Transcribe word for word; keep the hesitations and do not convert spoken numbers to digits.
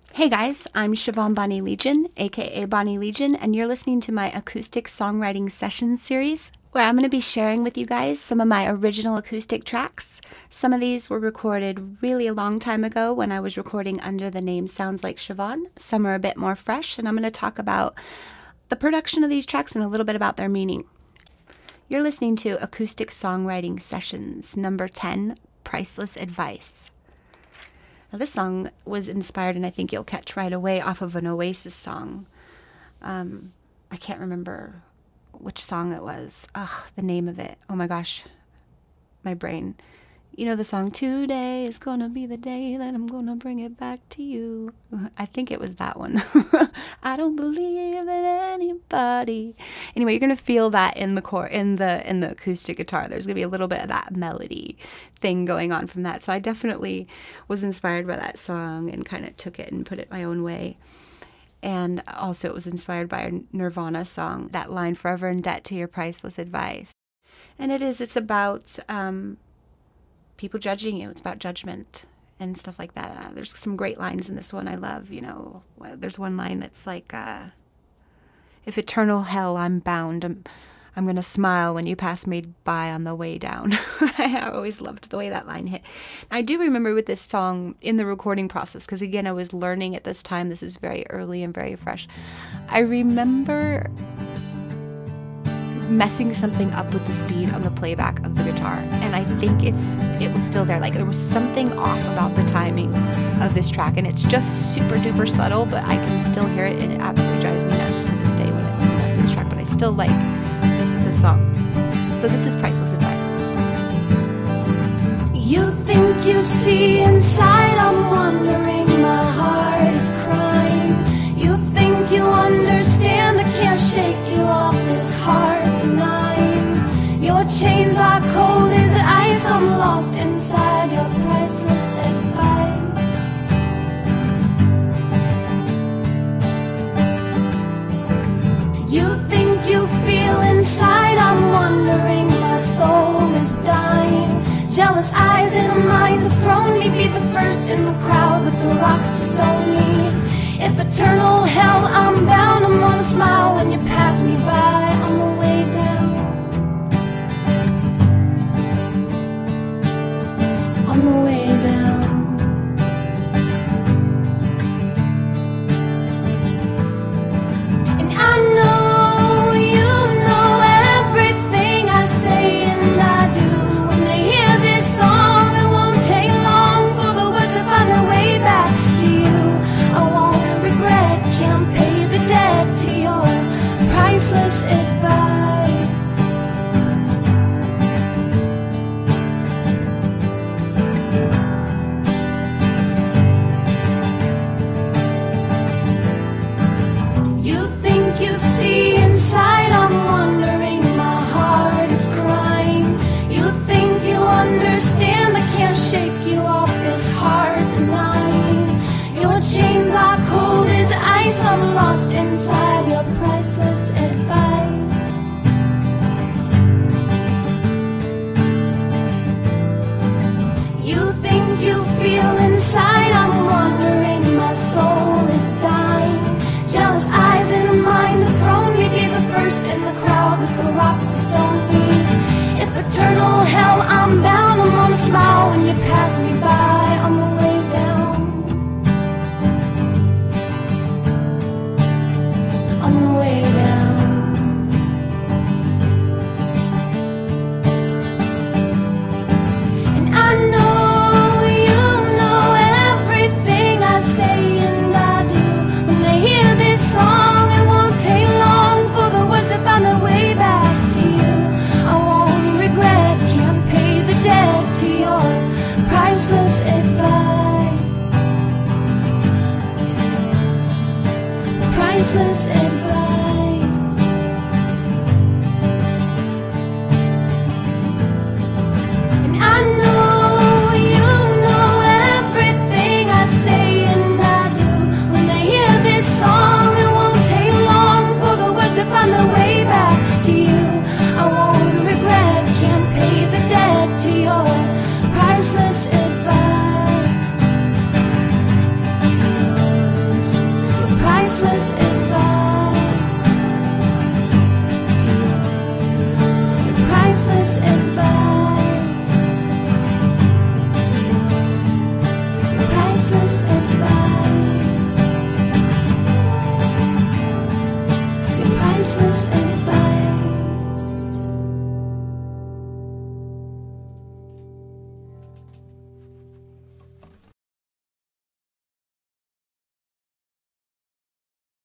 Hey guys, I'm Shavon Wav-Legion, aka Wav-Legion, and you're listening to my acoustic songwriting session series, where I'm going to be sharing with you guys some of my original acoustic tracks. Some of these were recorded really a long time ago when I was recording under the name Sounds Like Shavon. Some are a bit more fresh, and I'm going to talk about the production of these tracks and a little bit about their meaning. You're listening to Acoustic Songwriting Sessions, number ten, Priceless Advice. Now, this song was inspired, and I think you'll catch right away, off of an Oasis song. Um, I can't remember which song it was. Ugh, the name of it. Oh my gosh, my brain. You know the song, "Today is gonna be the day that I'm gonna bring it back to you." I think it was that one. I don't believe that anybody. Anyway, you're gonna feel that in the core, in the in the acoustic guitar. There's gonna be a little bit of that melody thing going on from that. So I definitely was inspired by that song and kind of took it and put it my own way. And also, it was inspired by a Nirvana song, that line, "Forever in debt to your priceless advice." And it is. It's about um, people judging you. It's about judgment and stuff like that. Uh, there's some great lines in this one I love. You know, there's one line that's like, uh, "If eternal hell I'm bound, I'm, I'm going to smile when you pass me by on the way down." I always loved the way that line hit. I do remember with this song in the recording process, because again, I was learning at this time. This is very early and very fresh. I remember messing something up with the speed on the playback of the guitar, and I think it's it was still there. Like, there was something off about the timing of this track, and it's just super duper subtle, but I can still hear it, and it absolutely drives me nuts to this day when it's uh, this track. But I still like this, this song. So this is Priceless Advice. You think you see inside, I'm wondering, my heart is crying. You think you understand, I can't shake you off this heart denying. Your chains are cold as ice, I'm lost inside your priceless advice. You think you feel inside, I'm wondering, my soul is dying. Jealous eyes in a mind to thrown me, be the first in the crowd with the rocks to stone me. If eternal hell I'm bound, I'm gonna smile when you pass me by on the way down. On the way down. And I know you know everything I say and I do. When they hear this song, it won't take long for the words to find their way back to you. I won't regret, can't pay the debt to your priceless advice. You think you see inside, I'm wondering, my heart is crying. You think you understand, I can't shake you off this heart denying. Your chains are cold as ice, I'm lost inside your priceless advice. You think you feel inside, I'm wondering, my soul is dying. Jealous eyes in a mind to thrown me, be the first in the crowd with the rocks to stone me. If eternal hell I'm bound, I'm gonna smile when you pass me by on the way down. On the way down. And I know you know everything I say and I do. When they hear this song, it won't take long for the words to find their way back to you. I won't regret, can't pay the debt to your priceless advice. Priceless advice.